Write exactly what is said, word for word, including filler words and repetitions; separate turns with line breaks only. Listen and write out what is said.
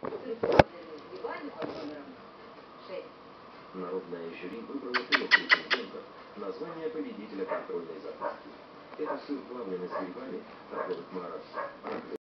Народное жюри выбрало трех претендентов на звание победителя контрольной записки. Это сыр, плавленый с грибами, торговых марок,